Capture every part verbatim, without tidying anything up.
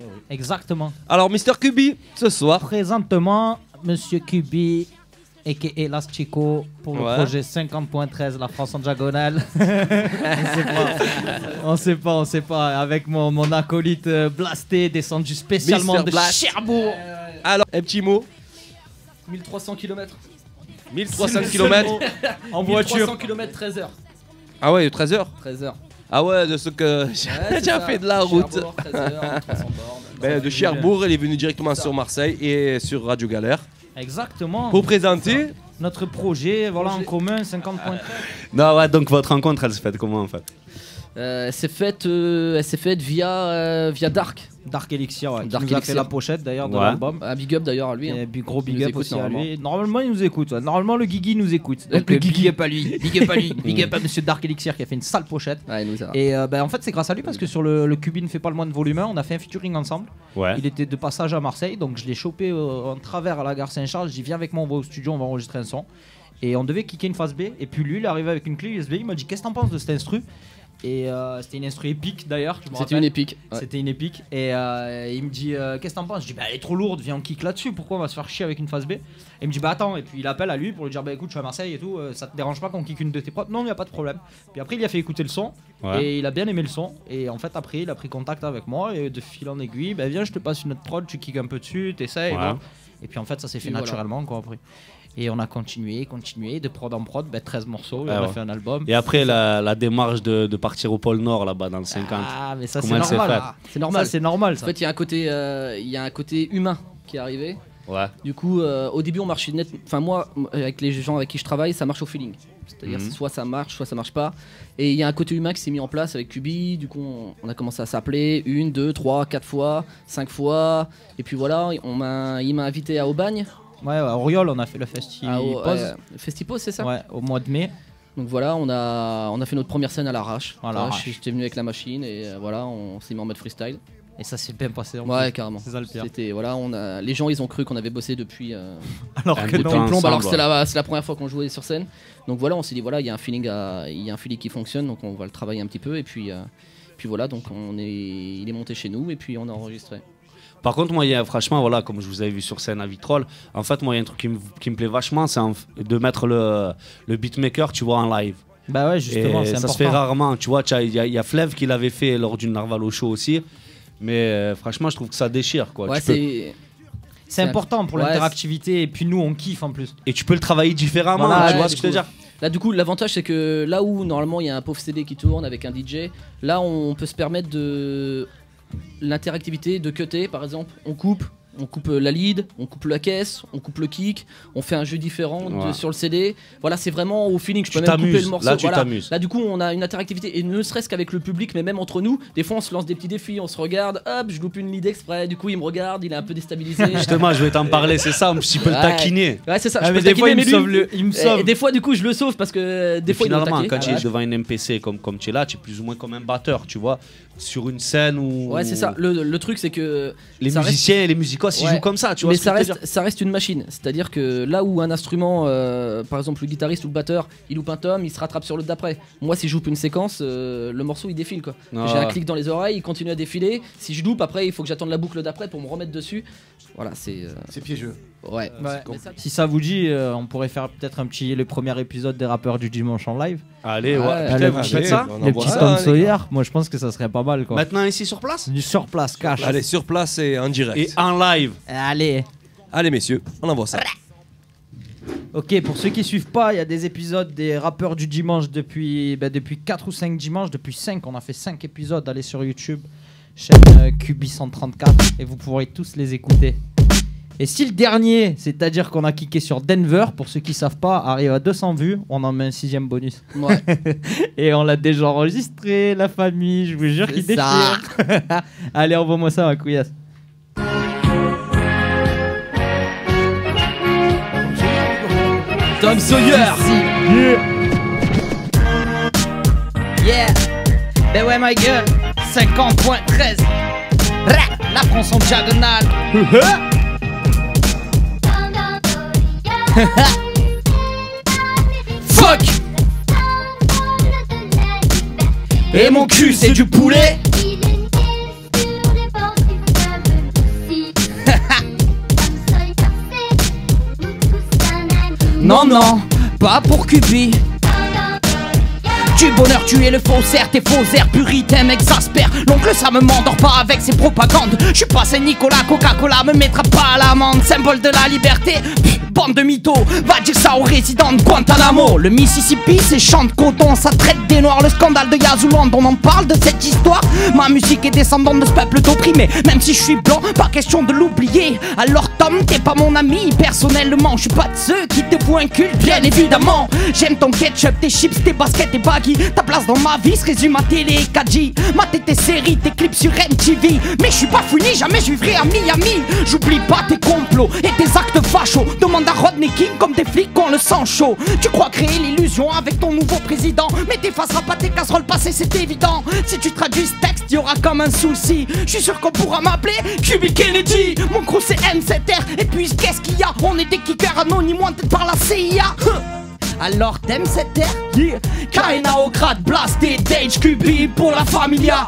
Exactement. Alors, Mister Kubi, ce soir. Présentement, Monsieur Kubi, a k a Las Chico, pour le Ouais. projet cinquante point treize, la France en diagonale. on sait pas, on sait pas, on sait pas. Avec mon, mon acolyte euh, blasté, descendu spécialement Mister de Blast. Cherbourg. Alors, un petit mot. mille trois cents kilomètres. mille trois cents kilomètres. En mille trois cents voiture. kilomètres, treize heures. Ah ouais, treize heures. treize heures. Ah ouais, de ce que j'ai Ouais, déjà c'est fait ça. de la route. Cherbourg, treize heures, trois cents bornes. Ben, de Cherbourg, elle est venue directement sur Marseille et sur Radio Galère Exactement. pour présenter. Notre projet, voilà, Projet. en commun, cinquante point treize. Non, ouais, donc votre rencontre, elle se fait comment en fait? Euh, elle s'est faite, euh, elle s'est faite via, euh, via Dark. Dark Elixir, ouais, qui Dark nous a Elixir. fait la pochette d'ailleurs de Ouais. l'album. Un big up d'ailleurs à lui. hein. Et puis gros big Il nous up écoute aussi à normalement. lui. Normalement, il nous écoute. ouais. Normalement, le Guigui nous écoute. Donc, Le le Guigui. big up à lui. Big up à lui. Big up à Monsieur Dark Elixir qui a fait une sale pochette. Ouais, il nous a. Et euh, ben, en fait, c'est grâce à lui parce que sur le, le Cubi ne fait pas le moins de volume un, on a fait un featuring ensemble. Ouais. Il était de passage à Marseille, donc je l'ai chopé euh, en travers à la gare Saint-Charles. J'ai dit viens avec moi, on va au studio, on va enregistrer un son. Et on devait kicker une phase B. Et puis lui, il est arrivé avec une clé U S B. Il m'a dit qu'est-ce que t'en penses de cet instru? Et euh, c'était une instru épique d'ailleurs. je me C'était rappelle. une épique. Ouais. C'était une épique. Et euh, il me dit euh, qu'est-ce que t'en penses? Je dis bah elle est trop lourde, viens on kick là-dessus. Pourquoi on va se faire chier avec une phase B? Et il me dit bah attends. Et puis il appelle à lui pour lui dire bah écoute je suis à Marseille et tout. euh, ça te dérange pas qu'on kick une de tes prods? Non, il y a pas de problème. Puis après il a fait écouter le son. Ouais. Et il a bien aimé le son. Et en fait après il a pris contact avec moi et de fil en aiguille bah viens je te passe une autre prod, tu kicks un peu dessus, t'essayes. Ouais. voilà. Et puis en fait ça s'est fait Et voilà. naturellement quoi après. Et on a continué, continué, de prod en prod, bah, treize morceaux, et Ah on a ouais. fait un album. Et après, la, la démarche de, de partir au pôle Nord là-bas dans le cinquante. Ah mais ça c'est Comment elle s'est normal. faite? C'est normal. Ça c'est normal En ça. fait, il y a un côté, euh, il y a un côté humain qui est arrivé. Ouais. Du coup, euh, au début, on marchait net. Enfin, moi, m- avec les gens avec qui je travaille, ça marche au feeling. C'est-à-dire, Mhm. soit ça marche, soit ça marche pas. Et il y a un côté humain qui s'est mis en place avec Kubi. Du coup, on, on a commencé à s'appeler une, deux, trois, quatre fois, cinq fois. Et puis voilà, on m'a, il m'a invité à Aubagne. Ouais, ouais, à Auriol on a fait le festival. à, au- euh, Festipos, c'est ça Ouais, au mois de mai. Donc voilà, on a, on a fait notre première scène à l'arrache. À Voilà, l'arrache. J'étais venu avec la machine et euh, voilà, on s'est mis en mode freestyle. Et ça s'est bien passé. en Ouais, plus. carrément. C'est ça le pire. C'était voilà, on a, les gens ils ont cru qu'on avait bossé depuis. euh, Alors Un que bout de non. temps. plomb, alors que ensemble, c'est la, c'est la première fois qu'on jouait sur scène. Donc voilà, on s'est dit voilà, il y a un feeling, à- il y a un feeling qui fonctionne, donc on va le travailler un petit peu et puis, euh, puis voilà, donc on est, il est monté chez nous et puis on a enregistré. Par contre, moi, il y a, franchement, voilà, comme je vous avais vu sur scène à Vitrolles, en fait, moi, il y a un truc qui me, qui me plaît vachement, c'est en- de mettre le, le beatmaker, tu vois, en live. Bah ouais, justement, Et c'est ça important. se fait rarement, tu vois. Il y, a- il y a Flev qui l'avait fait lors d'une Narvalo Show aussi. Mais euh, franchement, je trouve que ça déchire, quoi. Ouais, Tu peux- c'est. C'est important pour Ouais, l'interactivité et puis nous on kiffe en plus. Et tu peux le travailler différemment, Voilà, tu ouais, vois du ce que je veux coup. dire. Là, du coup, l'avantage c'est que là où normalement il y a un pauvre C D qui tourne avec un D J, là on peut se permettre de l'interactivité, de cutter par exemple. On coupe, on coupe la lead, on coupe la caisse, on coupe le kick, on fait un jeu différent de- Ouais. sur le C D. Voilà, c'est vraiment au feeling. Je Tu peux même couper t'amuses, le morceau. là, tu Voilà. t'amuses. Là, du coup, on a une interactivité et ne serait-ce qu'avec le public, mais même entre nous. Des fois, on se lance des petits défis, on se regarde. Hop, je loupe une lead exprès. Du coup, il me regarde, il est un peu déstabilisé. Justement, je vais t'en parler, c'est ça, un petit peu le Ouais. taquiner. Ouais, c'est ça. Ah, je mais peux des taquiner, fois il me mais lui- sauve le, il me et, sauve. et des fois, du coup, je le sauve parce que des Et fois, il doit finalement, attaquer. quand tu Voilà. es devant une M P C comme, comme tu es là, tu es plus ou moins comme un batteur, tu vois. Sur une scène où. Ouais, c'est ça. Le, le truc, c'est que Les ça reste- musiciens et les musicos, ils Ouais. jouent comme ça, tu vois. mais ce que ça je veux reste, dire. ça reste une machine. C'est-à-dire que là où un instrument, euh, par exemple le guitariste ou le batteur, il loupe un tome, il se rattrape sur l'autre d'après. Moi, si je loupe une séquence, euh, le morceau il défile quoi. Ah J'ai un ouais. clic dans les oreilles, il continue à défiler. Si je loupe, après, il faut que j'attende la boucle d'après pour me remettre dessus. Voilà, c'est. euh, C'est piégeux. Ouais. Ouais. Mais ça- Si ça vous dit, euh, on pourrait faire peut-être un petit le premier épisode des rappeurs du dimanche en live. Allez, ouais. Ouais, Putain, allez, vous allez, faites ça on Les envoie petits ça, Tom les gars. Sawyer, moi je pense que ça serait pas mal quoi. Maintenant, ici sur place Du sur place, cash. Allez, sur place et en direct. et en live. Allez. Allez, messieurs, on envoie ça. Ok, pour ceux qui suivent pas, il y a des épisodes des rappeurs du dimanche depuis, bah, depuis quatre ou cinq dimanches. Depuis cinq, on a fait cinq épisodes. Allez sur YouTube, chaîne euh, Cubi cent trente-quatre, et vous pourrez tous les écouter. Et si le dernier, c'est-à-dire qu'on a kické sur Denver, pour ceux qui savent pas, arrive à deux cents vues, on en met un sixième bonus. Ouais. Et on l'a déjà enregistré, la famille, je vous jure qu'il C'est ça. déchire. Allez, envoie-moi ça, ma couillasse. Tom Sawyer. Yeah, ben ouais ma gueule, cinquante point treize. Ra, la France en diagonale. Fuck. Et mon cul c'est du poulet. Non, non, pas pour Cubi. Du bonheur, tu es le faussaire, tes faux airs puritains m'exaspèrent. L'oncle, ça me m'endort pas avec ses propagandes. Je suis pas Saint-Nicolas, Coca-Cola me mettra pas à l'amende. Symbole de la liberté, pff, bande de mythos. Va dire ça aux résidents de Guantanamo. Le Mississippi, c'est champ de coton, ça traite des noirs. Le scandale de Yazouland, on en parle de cette histoire. Ma musique est descendante de ce peuple opprimé. Même si je suis blanc, pas question de l'oublier. Alors Tom, t'es pas mon ami, personnellement. Je suis pas de ceux qui te font un culte, bien évidemment. J'aime ton ketchup, tes chips, tes baskets, tes baggy. Ta place dans ma vie se résume à télé et Kaji. Mater tes séries, tes clips sur M T V. Mais je suis pas fouini, jamais je vivrai à Miami. J'oublie pas tes complots et tes actes fachos. Demande à Rodney King comme des flics qu'on le sang chaud. Tu crois créer l'illusion avec ton nouveau président, mais t'effaceras pas tes casseroles passées, c'est évident. Si tu traduis ce texte, y'aura comme un souci. Je suis sûr qu'on pourra m'appeler Cubi Kennedy. Mon crew c'est M sept R. Et puis qu'est-ce qu'il y a? On est des kickers anonymes, wanted par la C I A. Alors t'aimes cette terre? Yeah. K N A au grade, blasté, Dage, Q B pour la familia.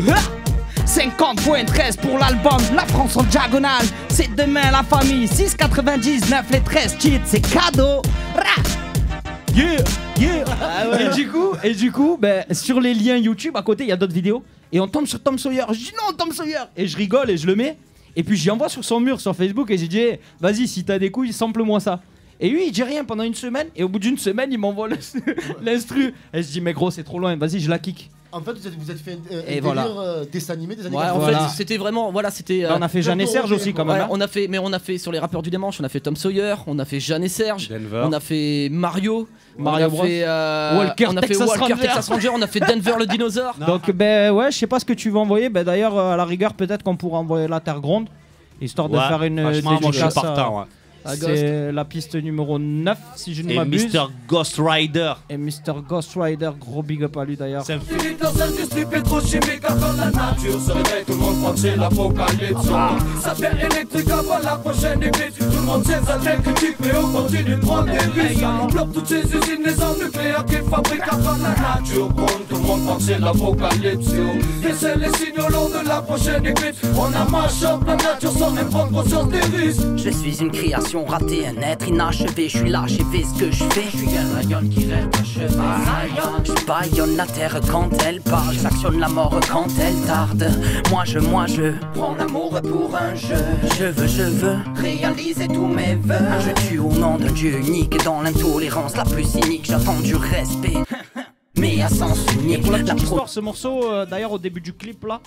cinquante point treize pour l'album, la France en diagonale. C'est demain la famille, six quatre-vingt-dix-neuf les treize titres, c'est cadeau. Ra. Yeah, yeah. Ah ouais. Et du coup, et du coup ben, sur les liens YouTube, à côté il y a d'autres vidéos. Et on tombe sur Tom Sawyer, je dis non Tom Sawyer. Et je rigole et je le mets. Et puis j'y envoie sur son mur sur Facebook et j'ai dit hey, vas-y si t'as des couilles, sample-moi ça. Et lui il dit rien pendant une semaine. Et au bout d'une semaine il m'envoie l'instru. Et je dis mais gros c'est trop loin, vas-y je la kick. En fait, vous êtes, vous êtes fait euh, et un voilà. délire euh, dessin animé des années ouais, en quatre-vingt-dix. fait, c'était vraiment, voilà, c'était. Euh, on a fait Jeanne et Serge aussi, quand même. Ouais, hein. on a fait, mais on a fait sur les rappeurs du dimanche, on a fait Tom Sawyer, on a fait Jeanne et Serge, Denver. on a fait Mario, Mario on a Bros. fait euh, Walker, on a fait Texas Walker, Ranger. Texas Ranger, on a fait Denver le dinosaure. Donc ben ouais, je sais pas ce que tu veux envoyer. Ben d'ailleurs à la rigueur peut-être qu'on pourra envoyer la Terre Gronde, histoire de Ouais, faire une franchement, moi je suis dédicace à- partant. Ouais. À C'est la piste numéro neuf si je ne Et m'abuse. Mister Ghost Rider. Et Mister Ghost Rider, gros big up à lui d'ailleurs. C'est un Dans l'industrie pétrochimique, quand la nature se réveille, tout le monde croit que c'est l'apocalypse. Ça fait électrique avant la prochaine église. Tout le monde sait ça n'est critique, mais on continue de prendre des risques. On bloque toutes ces usines, les armes nucléaires qu'ils fabriquent. Quand la nature gronde, tout le monde croit que c'est l'apocalypse. Et c'est les signaux longs de la prochaine église. On a mash up la nature sans même prendre conscience des risques. Je suis une création ratée, un être inachevé. Je suis lâche et fais ce que je fais. Je suis un lion qui rêve de cheval. Je baillonne la terre quand elle parle. J'actionne la mort quand elle tarde. Moi je, moi je prends l'amour pour un jeu. Je veux, je veux réaliser tous mes vœux. Je tue au nom d'un dieu unique. Dans l'intolérance la plus cynique, j'attends du respect. Mais à sens unique. Pour la La petite pro- histoire, ce morceau euh, d'ailleurs au début du clip là.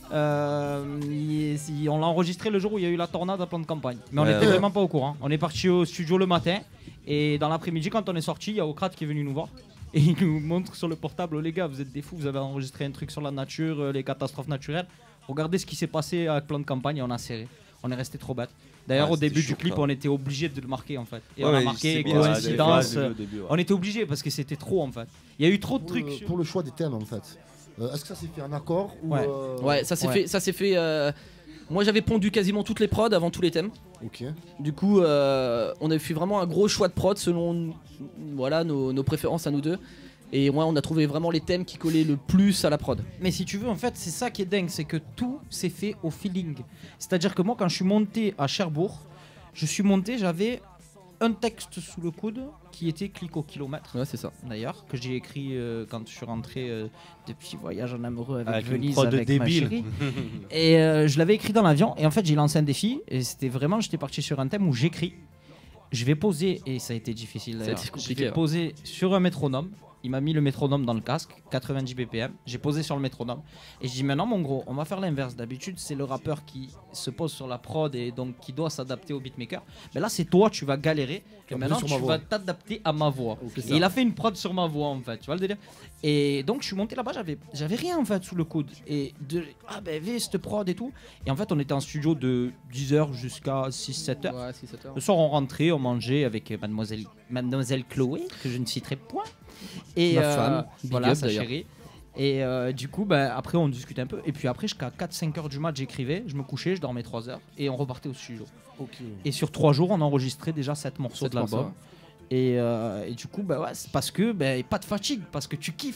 Euh, il- il- on l'a enregistré le jour où il y a eu la tornade à plan de campagne. Mais on Ouais, n'était ouais. vraiment pas au courant. On est parti au studio le matin. Et dans l'après-midi, quand on est sorti, il y a Ocrate qui est venu nous voir. Et il nous montre sur le portable, oh, les gars, vous êtes des fous, vous avez enregistré un truc sur la nature, euh, les catastrophes naturelles. Regardez ce qui s'est passé avec plan de campagne et on a serré. On est resté trop bête. D'ailleurs, Ouais, au c'était début chaud, du clip, quoi. on était obligé de le marquer en fait. Et Ouais, on a ouais, marqué c'est bien, coïncidence. ouais, euh, au début, ouais. On était obligé parce que c'était trop en fait. Il y a eu trop de Pour, trucs. le, sur- pour le choix des thèmes, en fait. Euh, Est-ce que ça s'est fait en accord ou, Ouais. euh, Ouais, ça s'est Ouais. fait, ça s'est fait. euh, Moi j'avais pondu quasiment toutes les prods avant tous les thèmes. Ok. Du coup, euh, on a fait vraiment un gros choix de prod selon voilà nos, nos préférences à nous deux. Et moi, on a trouvé vraiment les thèmes qui collaient le plus à la prod. Mais si tu veux, en fait, c'est ça qui est dingue, c'est que tout s'est fait au feeling. C'est-à-dire que moi, quand je suis monté à Cherbourg, je suis monté, j'avais un texte sous le coude qui était clic au kilomètre. Ouais, c'est ça. D'ailleurs, que j'ai écrit euh, quand je suis rentré euh, depuis voyage en amoureux avec, Avec une Venise, prod de avec ma débile. chérie. Et euh, je l'avais écrit dans l'avion. Et en fait, j'ai lancé un défi. Et c'était vraiment, j'étais parti sur un thème où j'écris. Je vais poser, et ça a été difficile Ça a d'ailleurs. été Je compliqué, vais ouais. poser sur un métronome. Il m'a mis le métronome dans le casque, quatre-vingt-dix B P M. J'ai posé sur le métronome. Et je dis maintenant, mon gros, on va faire l'inverse. D'habitude, c'est le rappeur qui se pose sur la prod et donc qui doit s'adapter au beatmaker. Mais là, c'est toi, tu vas galérer. Et En maintenant, plus tu sur ma vas voix. t'adapter à ma voix. Ok, Et ça. il a fait une prod sur ma voix, en fait. Tu vois le délire? Et donc, je suis monté là-bas, j'avais, j'avais rien, en fait, sous le coude. Et de, ah ben, viens, cette prod et tout. Et en fait, on était en studio de dix heures jusqu'à six sept heures. Ouais, si, sept heures. Le soir, on rentrait, on mangeait avec euh, mademoiselle, mademoiselle Chloé, que je ne citerai point. Et Ma euh, femme, big voilà, up, sa d'ailleurs. chérie. Et euh, du coup, bah, après, on discutait un peu. Et puis après, jusqu'à quatre cinq heures du mat, j'écrivais, je me couchais, je dormais trois heures. Et on repartait au studio. Ok. Et sur trois jours, on enregistrait déjà sept morceaux Sept de l'album. morceaux, Et, euh, et du coup, bah ouais, c'est parce que bah, pas de fatigue, parce que tu kiffes.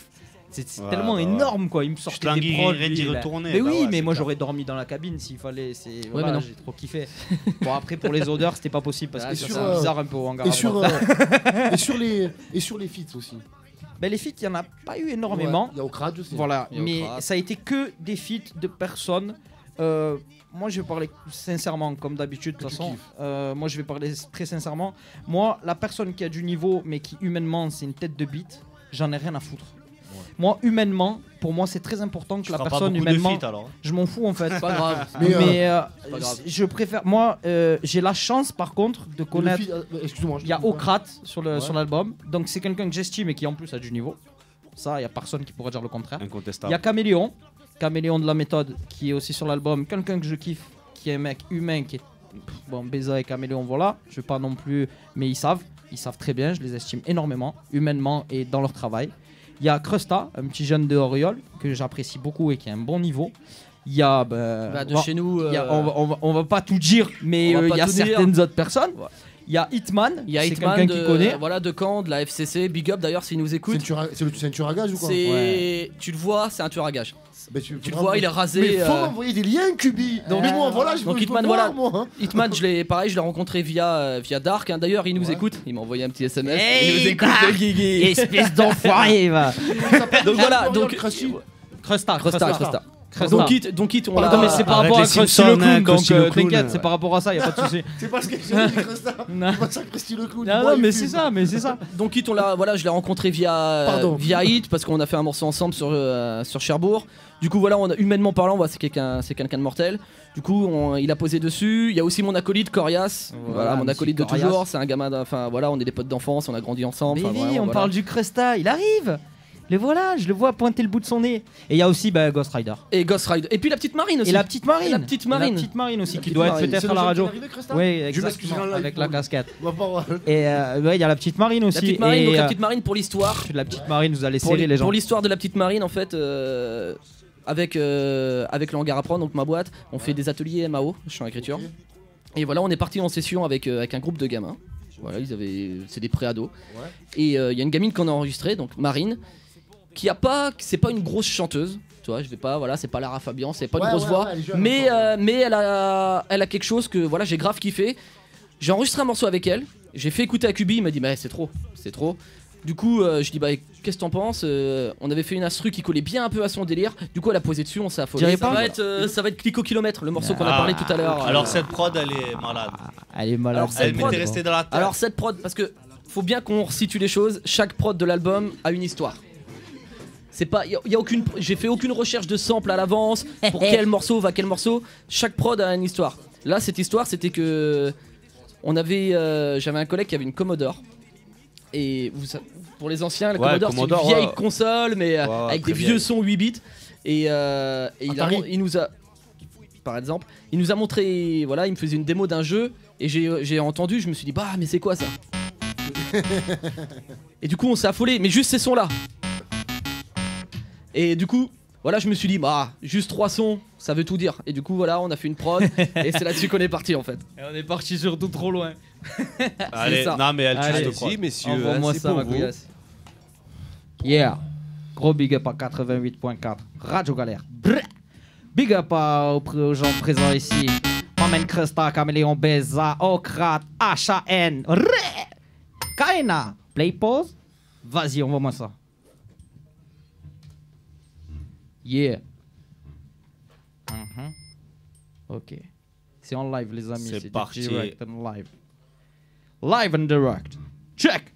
C'est c'est Ouais, tellement bah ouais. énorme quoi. Il me sortait des t'engueillerais prods. d'y lui, là. retourner, Mais bah oui, ouais, mais c'est moi clair. j'aurais dormi dans la cabine s'il fallait. C'est mais voilà, non. j'ai trop kiffé. Bon après pour les odeurs c'était pas possible parce Ah, que sur, c'est euh, bizarre un peu au hangar. Et à sur, droite. euh, et sur les et sur les feats aussi. Ben, les feats il y en a pas eu énormément. Ouais, il y a au crade aussi. Voilà, Il y a au mais crap. ça a été que des feats de personnes. Euh, moi, je vais parler sincèrement, comme d'habitude, de toute Que tu façon. kiffes. Euh, moi, je vais parler très sincèrement. Moi, la personne qui a du niveau, mais qui humainement, c'est une tête de bite, j'en ai rien à foutre. Moi, humainement, pour moi, c'est très important que Tu la feras pas personne beaucoup de humainement. feats, alors. Je m'en fous en fait. C'est pas grave. Mais, Mais, euh, euh, pas grave. je préfère. Moi, euh, j'ai la chance, par contre, de le connaître. feat- euh, Excuse-moi. je Il y a te coupe, hein. Okrat sur le Ouais. sur l'album, donc c'est quelqu'un que j'estime et qui en plus a du niveau. Ça, il y a personne qui pourrait dire le contraire. Il y Incontestable. a Caméléon, Caméléon de la méthode, qui est aussi sur l'album. Quelqu'un que je kiffe, qui est un mec humain, qui est. Pff, Bon, Beza et Caméléon, voilà. Je vais pas non plus. Mais ils savent. Ils savent très bien. Je les estime énormément, humainement et dans leur travail. Il y a Crusta, un petit jeune de Oriol, que j'apprécie beaucoup et qui a un bon niveau. Il y a. ben, Bah, de on va- chez nous. il y a- euh, on, va, on va- on va pas tout dire, mais on va euh, pas il y a tout dire. certaines autres personnes. Ouais. Il y a Hitman, Il y a c'est Hitman quelqu'un de, qui connaît. voilà, de Caen, de la F C C. Big up d'ailleurs s'il nous C'est écoute. une tueur à- c'est le- c'est un tueur à gage ou quoi C'est, Ouais. tu le vois, c'est un tueur à gage. Bah, tu Tu le vois, il est rasé. Mais faut euh, m'envoyer des liens, Kubi. Non, mais Euh, moi, voilà, je donc veux je Hitman, veux voir, voilà. moi. hein. Hitman, je l'ai, pareil, je l'ai rencontré via, euh, via Dark. hein. D'ailleurs, il nous Ouais. écoute. Il m'a envoyé un petit S M S. Hey, il nous écoute, Dark. le Guigui. Espèce d'enfoiré, va. Donc voilà, donc Crusty. Crustar, Crustar, Crustar. Crustar. Donc Hit, donc Hit, on Pardon, l'a. mais c'est par avec rapport à les Krusty Simpsons, le clown, hein, donc Krusty euh, le clown, t'inquiète, euh. c'est par rapport à ça, y a pas de souci. C'est pas ce que j'ai dit, Crustar. Non. C'est pas ça, Crusty le clown. Non, Moi, non, il mais fume. c'est ça, mais c'est ça. Donc Hit, on l'a, voilà, je l'ai rencontré via Pardon. via Hit parce qu'on a fait un morceau ensemble sur euh, sur Cherbourg. Du coup voilà, on a humainement parlant, voilà, c'est quelqu'un, c'est quelqu'un de mortel. Du coup, on- il a posé dessus. Il y a aussi mon acolyte Corias. Voilà, Voilà, mon monsieur acolyte de Corias. toujours. C'est un gamin. d'un- Enfin voilà, on est des potes d'enfance, on a grandi ensemble. Mais enfin, oui, vraiment, on voilà. parle du Crusta, il arrive. Le voilà, je le vois pointer le bout de son nez. Et il y a aussi bah, Ghost Rider. Et Ghost Rider. Et puis la petite Marine aussi. Et la petite Marine. Et la petite Et Marine. la petite Marine aussi, La qui petite doit être Marine. peut-être C'est à le la jeune radio. qui est arrivé, Crustar Oui, Je m'excuse exactement, en live avec pour la lui. casquette. Ma parole. Et euh, ouais, il y a la petite Marine aussi. La petite Marine. et, Donc la euh, petite Marine pour l'histoire. La petite Marine nous a laissé Pour, les gens. pour l'histoire de la petite Marine, en fait, euh, avec, euh, avec le hangar à prendre, donc ma boîte, on fait des ateliers M A O, champ écriture. Ok. Et voilà, on est parti en session avec, euh, avec un groupe de gamins. Voilà, ils avaient, c'est des pré-ados. Ouais. Et il y a une gamine qu'on a enregistrée, donc Marine, qui a pas, c'est pas une grosse chanteuse. Tu vois, je vais pas, voilà, c'est pas Lara Fabian, c'est pas Ouais, une grosse ouais, voix, ouais, elle est jeune mais encore. euh, mais elle a, elle a quelque chose que voilà, j'ai grave kiffé. J'ai enregistré un morceau avec elle, j'ai fait écouter à Kubi, il m'a dit mais c'est trop, c'est trop. Du coup, euh, je dis bah qu'est-ce que t'en penses Euh, On avait fait une instru qui collait bien un peu à son délire. Du coup, elle a posé dessus, on s'est affolé. Dirais Ça pas. va être, euh, ça va être clic au kilomètre, le morceau qu'on a Ah. parlé tout à l'heure. Alors cette prod, elle est malade. Elle est malade. Alors, cette Elle prod- m'était restée dans la tête. Alors cette prod, parce que faut bien qu'on resitue les choses. Chaque prod de l'album a une histoire. C'est pas, y a, y a aucune, j'ai fait aucune recherche de sample à l'avance pour quel morceau va quel morceau. Chaque prod a une histoire. Là, cette histoire, c'était que on avait, euh, j'avais un collègue qui avait une Commodore. Et vous, sa- pour les anciens, la Ouais, Commodore, Commodore, c'est une vieille ouais. console, mais euh, Ouais, ouais, avec des très vieux vieille. sons huit bits. Et, euh, et il, a- Atari. il nous a, par exemple, il nous a montré, voilà, il me faisait une démo d'un jeu et j'ai j'ai entendu, je me suis dit bah mais c'est quoi ça? Et du coup on s'est affolé, mais juste ces sons là. Et du coup, voilà, je me suis dit bah juste trois sons, ça veut tout dire. Et du coup voilà, on a fait une prod et c'est là-dessus qu'on est parti en fait. Et on est parti surtout trop loin. Allez, ça. non mais elle Allez, tue, je te crois. Merci, messieurs. Envoie-moi hein, c'est ça, pour ma vous. couillasse. Yeah. Gros big up à quatre-vingt-huit point quatre. Radio Galère. Brr. Big up à- aux, pr- aux gens présents ici. Mamen Crusta, Caméléon, Beza, Okrat, H A N. Ré. Kaina. Play pause. Vas-y, envoie-moi ça. Yeah. Mhm. Ok. C'est en live, les amis. C'est du parti. direct and live. Live and direct. Check.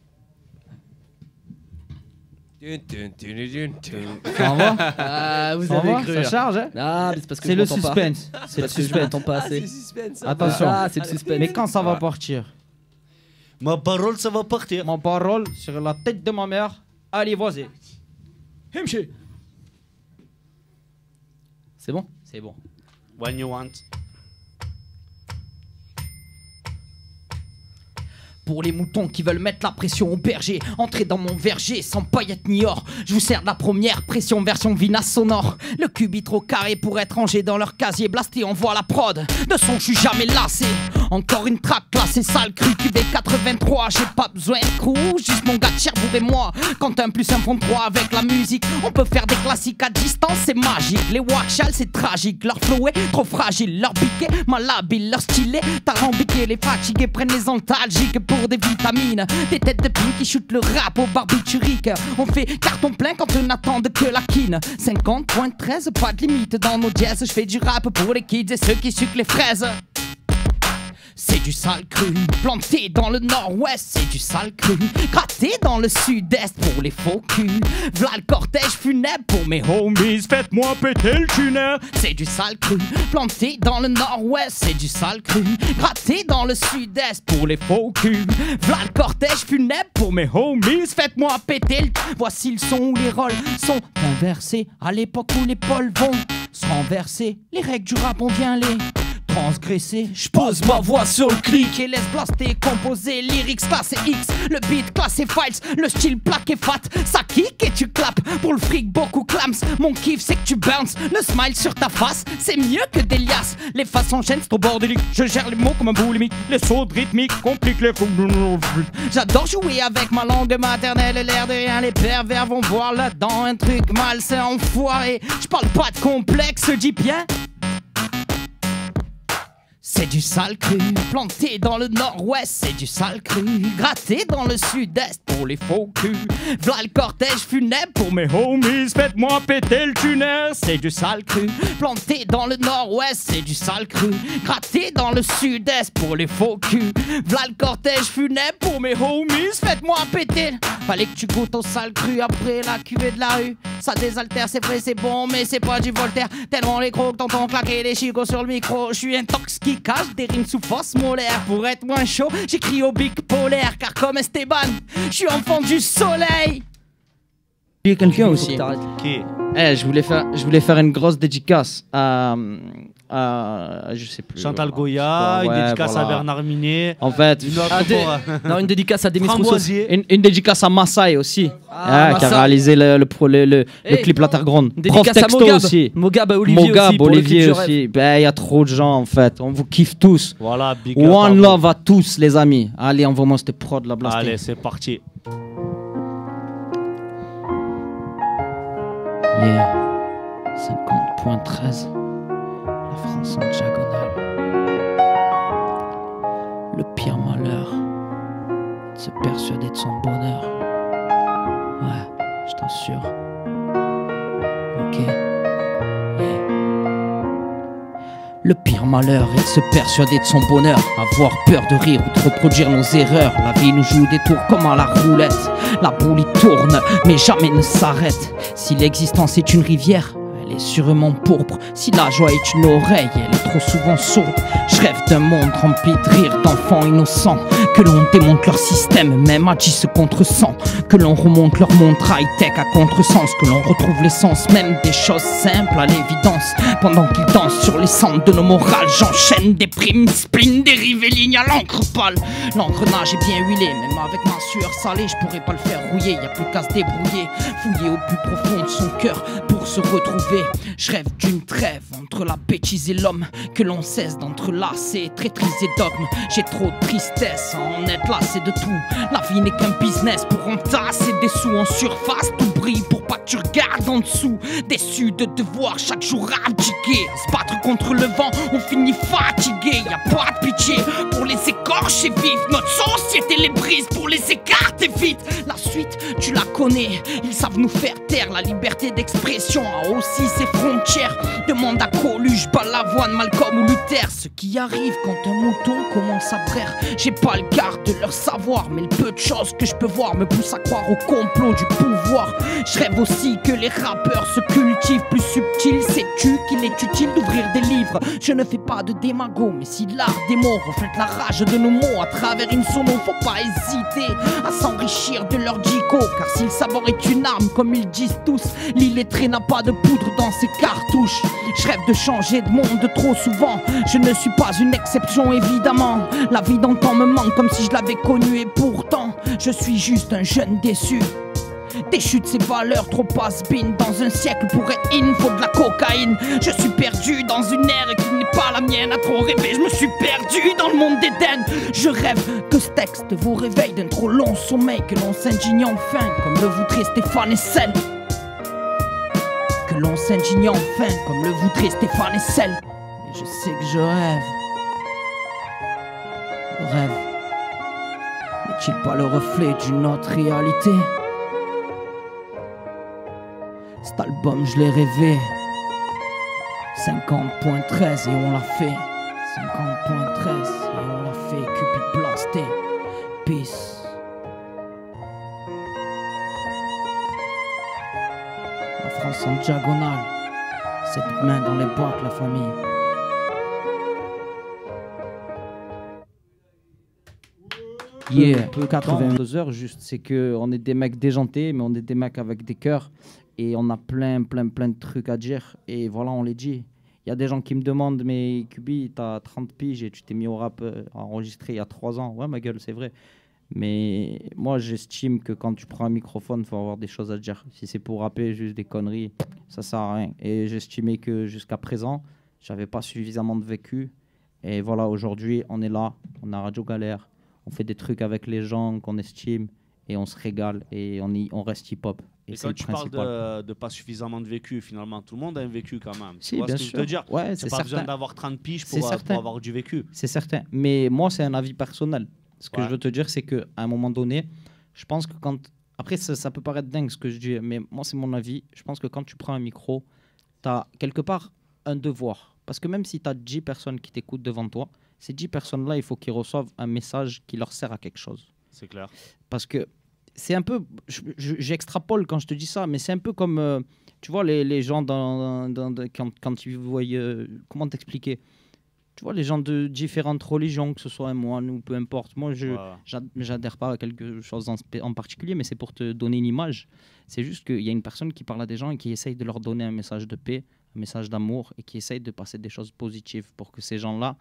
Dun, dun, dun, dun, dun. Ça envoie. Ah vous Ça avez envoie. cru. Ça hein. charge, hein. Ah mais c'est parce que C'est je le m'entends pas. suspense. C'est le Parce que je suspense. m'entends pas Ah, assez. c'est suspense. Attention. Ah c'est le suspense. Mais quand ça va Ouais. partir? Ma parole, ça va partir. Ma parole sur la tête de ma mère. Allez, vas-y. Himchi. C'est bon. C'est bon. When you want. Pour les moutons qui veulent mettre la pression au berger, entrez dans mon verger sans paillettes ni or. Je vous sers de la première pression version Vina sonore. Le cubi trop carré pour être rangé dans leur casier. Blasté, on voit la prod. De son, je suis jamais lassé. Encore une track classée sale cru Q V quatre-vingt-trois. J'ai pas besoin de crew, juste mon gars de Cherbourg et moi. Quand un plus un font trois avec la musique, on peut faire des classiques à distance, c'est magique. Les Wakshal, c'est tragique. Leur flow est trop fragile. Leur piqué, malhabile. Leur style est alambiqué. Les fatigués prennent les antalgiques pour des vitamines, des têtes de pin qui shootent le rap au barbiturique. On fait carton plein quand on n'attend que la quine. cinquante point treize, pas de limite dans nos dièses. Je fais du rap pour les kids et ceux qui sucent les fraises. C'est du sale cru, planté dans le nord-ouest, c'est du sale cru, gratté dans le sud-est pour les faux culs. V'là le cortège funèbre pour mes homies, faites-moi péter le tunnel. C'est du sale cru, planté dans le nord-ouest, c'est du sale cru, gratté dans le sud-est pour les faux culs. V'là le cortège funèbre pour mes homies, faites-moi péter le... Voici le son où les rôles sont inversés, à l'époque où les pôles vont se renverser. Les règles du rap, on vient les... transgressé, j'pose ma voix sur le clic et laisse blaster, composer, lyrics classé X, le beat classé files, le style plaqué fat, ça kick et tu claps, pour le fric beaucoup clams, mon kiff c'est que tu bounces, le smile sur ta face, c'est mieux que des liasses, les faces enchaînent, c'est trop bordélique, je gère les mots comme un boulimique, les sauts rythmiques compliquent les fous, j'adore jouer avec ma langue maternelle et l'air de rien, les pervers vont voir là-dedans un truc malsain enfoiré, j'parle pas de complexe, dis bien. C'est du sale cru, planté dans le nord-ouest, c'est du sale cru, gratté dans le sud-est pour les faux culs. V'là le cortège funèbre pour mes homies, faites-moi péter le tunnel. C'est du sale cru, planté dans le nord-ouest, c'est du sale cru, gratté dans le sud-est pour les faux culs. V'là le cortège funèbre pour mes homies, faites-moi péter. Fallait que tu goûtes au sale cru après la cuvée de la rue. Ça désaltère, c'est vrai, c'est bon, mais c'est pas du Voltaire. Tellement les crocs t'entends claquer des chicots sur le micro. Je suis un tox qui cache des rimes sous fausse molaire. Pour être moins chaud, j'écris au bic polaire. Car comme Esteban, je suis enfant du soleil. Il y a quelqu'un aussi. Qui? Eh, je voulais faire, je voulais faire une grosse dédicace à, à je sais plus. Chantal Goya, ouais, une dédicace voilà. à Bernard Minet. En fait, une, autre Ah, des... pour... non, une dédicace à Demis Rousseau. Framboisier. une, une dédicace à Maasai aussi, Ah, ah, qui a Maasai. réalisé le, le, pro- le, le, Hey, le clip La Terre Grande. Une Prof dédicace à Texto Mogab. aussi. Mogab à Olivier Mogab, aussi. pour le Olivier clip Je aussi. Ben, il y a trop de gens en fait. On vous kiffe tous. Voilà, big up à One vous. love à tous les amis. Allez, envoie-moi cette prod la blaster. Allez, c'est parti. Yeah. cinquante point treize. La France en diagonale. Le pire malheur, de se persuader de son bonheur. Ouais, je t'assure. Ok. Yeah. Le pire malheur est de se persuader de son bonheur, avoir peur de rire ou de reproduire nos erreurs. La vie nous joue des tours comme à la roulette. La boule y tourne, mais jamais ne s'arrête. Si l'existence est une rivière, elle est sûrement pourpre. Si la joie est une oreille, elle est trop souvent sourde. Je rêve d'un monde rempli de rire d'enfants innocents. Que l'on démonte leur système, même agisse contre sang. Que l'on remonte leur montre high-tech à contresens. Que l'on retrouve l'essence même des choses simples à l'évidence. Pendant qu'ils dansent sur les cendres de nos morales, j'enchaîne des primes, spleen, dérivés, lignes à l'encre pâle. L'engrenage est bien huilé, même avec ma sueur salée, je pourrais pas le faire rouiller. Y a plus qu'à se débrouiller, fouiller au plus profond de son cœur pour se retrouver. Je rêve d'une trêve entre la bêtise et l'homme. Que l'on cesse d'entrelacer traîtrise et dogme. J'ai trop de tristesse à en être lassé de tout. La vie n'est qu'un business pour entasser des sous en surface. Tout brille pour pas que tu regardes en dessous. Déçu de devoir chaque jour abdiquer. Se battre contre le vent, on finit fatigué. Y a pas de pitié pour les écorcher vifs. Notre société les brise pour les écarter vite. La suite, tu la connais. Ils savent nous faire taire. La liberté d'expression a aussi ses frontières. Demande à Coluche, Balavoine, Malcolm ou Luther. Ce qui arrive quand un mouton commence à braire. J'ai pas le quart de leur savoir, mais le peu de choses que je peux voir me pousse à croire au complot du pouvoir. Je rêve aussi que les rappeurs se cultivent plus subtil. Sais-tu qu'il est utile d'ouvrir des livres? Je ne fais pas de démago, mais si l'art des mots reflète la rage de nos mots à travers une sono, faut pas hésiter à s'enrichir de leur dico. Car si le savoir est une arme, comme ils disent tous, l'illettré n'a pas de poudre dans ses cartouches. Je rêve de changer de monde trop souvent. Je ne suis pas une exception évidemment. La vie d'antan me manque comme si je l'avais connu et pourtant je suis juste un jeune déçu. Déchu de ses valeurs, trop has-been. Dans un siècle pour être in, faut de la cocaïne. Je suis perdu dans une ère qui n'est pas la mienne. À trop rêver, je me suis perdu dans le monde d'Éden. Je rêve que ce texte vous réveille d'un trop long sommeil, que l'on s'indigne enfin, comme le voudrait Stéphane Hessel. Que l'on s'indigne enfin, comme le voudrait Stéphane Hessel. Et je sais que je rêve. Le rêve n'est-il pas le reflet d'une autre réalité? Cet album je l'ai rêvé. Cinquante point treize et on l'a fait. Cinquante point treize et on l'a fait. Cupid blasté. Peace. La France en diagonale. Cette main dans les boîtes, la famille. Yeah, quatre-vingt-deux heures juste, c'est que on est des mecs déjantés, mais on est des mecs avec des cœurs et on a plein, plein, plein de trucs à dire et voilà, on les dit. Il y a des gens qui me demandent, mais Kubi, t'as trente piges et tu t'es mis au rap euh, enregistré il y a trois ans. Ouais, ma gueule, c'est vrai. Mais moi, j'estime que quand tu prends un microphone, il faut avoir des choses à dire. Si c'est pour rapper juste des conneries, ça sert à rien. Et j'estimais que jusqu'à présent, j'avais pas suffisamment de vécu. Et voilà, aujourd'hui, on est là, on a Radio Galère. On fait des trucs avec les gens qu'on estime et on se régale et on, y, on reste hip-hop. Et, et quand tu parles de, de pas suffisamment de vécu, finalement, tout le monde a un vécu quand même. Si, tu vois bien ce que sûr. je veux te dire? Ouais, c'est pas certain. besoin d'avoir trente piges pour, euh, pour avoir du vécu. C'est certain. Mais moi, c'est un avis personnel. Ce que ouais. je veux te dire, c'est qu'à un moment donné, je pense que quand... Après, ça, ça peut paraître dingue ce que je dis, mais moi, c'est mon avis. Je pense que quand tu prends un micro, tu as quelque part un devoir. Parce que même si tu as dix personnes qui t'écoutent devant toi, ces dix personnes-là, il faut qu'ils reçoivent un message qui leur sert à quelque chose. C'est clair. Parce que c'est un peu... J'extrapole quand je te dis ça, mais c'est un peu comme... Euh, tu vois, les, les gens, dans, dans, dans, quand, quand ils voient... Euh, comment t'expliquer? Tu vois, les gens de différentes religions, que ce soit un moine ou peu importe. Moi, je ouais. j'adhère pas à quelque chose en, en particulier, mais c'est pour te donner une image. C'est juste qu'il y a une personne qui parle à des gens et qui essaye de leur donner un message de paix, un message d'amour, et qui essaye de passer des choses positives pour que ces gens-là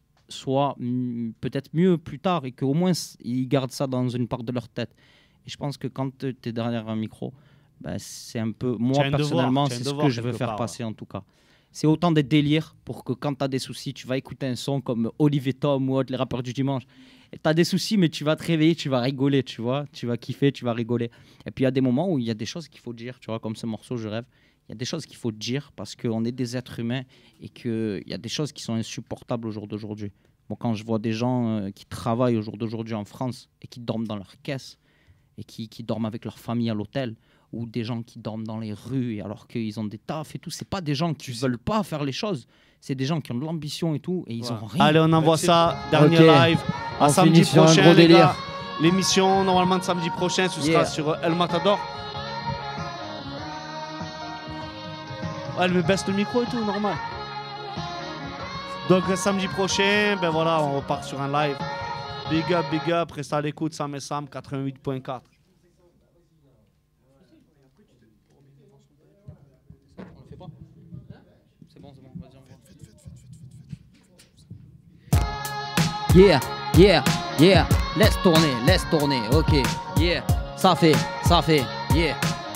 soit peut-être mieux plus tard et qu'au moins ils gardent ça dans une part de leur tête. Et je pense que quand tu es derrière un micro, ben, c'est un peu... Moi, personnellement, c'est ce que je veux faire part, passer, ouais. en tout cas. C'est autant des délires pour que quand tu as des soucis, tu vas écouter un son comme Olivier Tom ou autre, les rappeurs du dimanche. Et tu as des soucis, mais tu vas te réveiller, tu vas rigoler, tu vois. Tu vas kiffer, tu vas rigoler. Et puis, il y a des moments où il y a des choses qu'il faut dire, tu vois, comme ce morceau, Je rêve. Il y a des choses qu'il faut dire parce qu'on est des êtres humains et qu'il y a des choses qui sont insupportables au jour d'aujourd'hui. Bon, quand je vois des gens euh, qui travaillent au jour d'aujourd'hui en France et qui dorment dans leur caisse et qui, qui dorment avec leur famille à l'hôtel, ou des gens qui dorment dans les rues et alors qu'ils ont des tafs et tout, c'est pas des gens qui veulent pas faire les choses, c'est des gens qui ont de l'ambition et tout et ils ouais. ont rien. Allez, on envoie ça, dernier okay. live à on samedi prochain, les gars. L'émission normalement de samedi prochain, ce yeah. sera sur El Matador. Elle me baisse le micro et tout, normal. Donc samedi prochain, ben voilà, on repart sur un live. Big up, big up, reste à l'écoute, Sam et Sam, quatre-vingt-huit point quatre. C'est bon, c'est bon, vas-y, on va. Yeah, yeah, yeah, laisse tourner, laisse tourner, ok, yeah, ça fait, ça fait, yeah.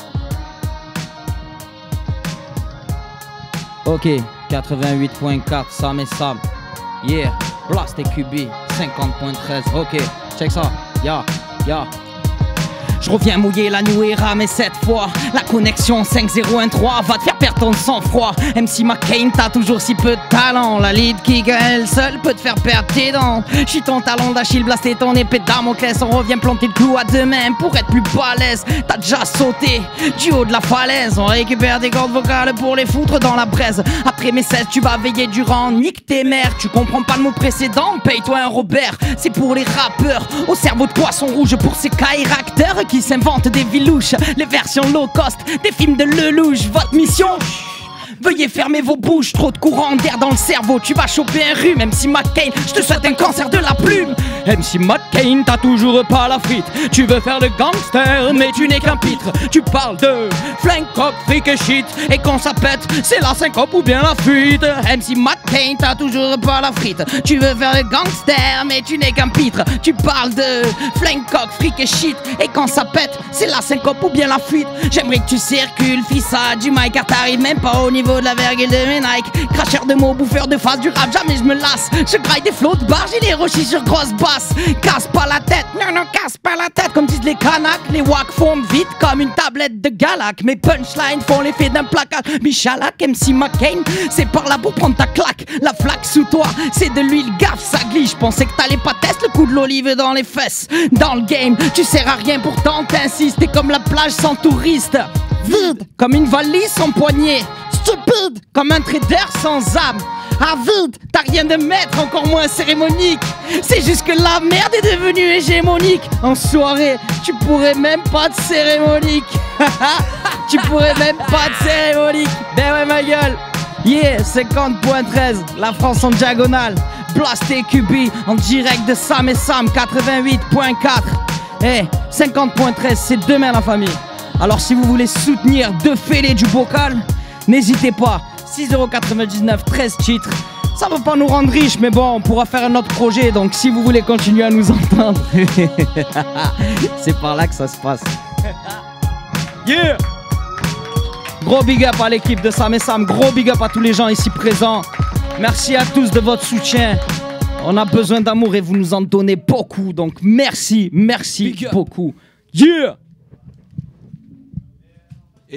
Ok, quatre-vingt-huit point quatre, Sam et Sam. Yeah, Blast et Q B, cinquante point treize. Ok, check ça. Ya, ya. Je reviens mouiller la New Era, mais cette fois la connexion cinq zéro un trois va te faire perdre ton sang-froid. M C McCain, t'as toujours si peu de talent. La lead kick elle seule peut te faire perdre tes dents. J'suis ton talon d'Achille, blasté ton épée de Damoclès. On revient planter le clou à deux mains pour être plus balèze. T'as déjà sauté du haut de la falaise. On récupère des cordes vocales pour les foutre dans la braise. Après mes seize, tu vas veiller durant. Nique tes mères, tu comprends pas le mot précédent. Paye-toi un Robert, c'est pour les rappeurs au cerveau de poisson rouge, pour ces caïracteurs qui s'inventent des villes louches, les versions low cost des films de Lelouch. Votre mission, Veuillez fermer vos bouches, trop de courant d'air dans le cerveau. Tu vas choper un rhume, M C McCain, je te souhaite un cancer de la plume. M C McCain, t'as toujours pas la frite. Tu veux faire le gangster, mais tu n'es qu'un pitre. Tu parles de flingue, coq, fric et shit. Et quand ça pète, c'est la syncope ou bien la fuite. M C McCain, t'as toujours pas la frite. Tu veux faire le gangster, mais tu n'es qu'un pitre. Tu parles de flingue, coq, fric et shit. Et quand ça pète, c'est la syncope ou bien la fuite. J'aimerais que tu circules, fils ça du mic, car t'arrives même pas au niveau de la virgule de mes Nike. Cracheur de mots, bouffeur de face, du rap, jamais je me lasse. Je graille des flots de barre, j'ai les rochers sur grosse basse. Casse pas la tête, non non casse pas la tête. Comme disent les Kanaks, les wack fondent vite comme une tablette de Galac. Mes punchlines font l'effet d'un placard. Michalak, M C McCain, c'est par là pour prendre ta claque. La flaque sous toi, c'est de l'huile gaffe, ça glisse. Je pensais que t'allais pas tester le coup de l'olive dans les fesses. Dans le game, tu sers à rien, pourtant t'insistes. T'es comme la plage sans touristes. Vide, comme une valise sans poignée. Stupide, comme un trader sans âme. Ah vide, t'as rien de maître, encore moins cérémonique. C'est juste que la merde est devenue hégémonique. En soirée, tu pourrais même pas de cérémonique. Tu pourrais même pas de cérémonique. Ben ouais ma gueule. Yeah, cinquante point treize, la France en diagonale. Blasté Q B, en direct de Sam et Sam, quatre-vingt-huit point quatre. Eh, hey, cinquante point treize, c'est demain la famille. Alors si vous voulez soutenir deux fêlés du bocal, n'hésitez pas, six euros quatre-vingt-dix-neuf, treize titres. Ça va pas nous rendre riches, mais bon, on pourra faire un autre projet. Donc si vous voulez continuer à nous entendre, c'est par là que ça se passe. Yeah! Gros big up à l'équipe de Sam et Sam, gros big up à tous les gens ici présents. Merci à tous de votre soutien. On a besoin d'amour et vous nous en donnez beaucoup. Donc merci, merci beaucoup. Yeah!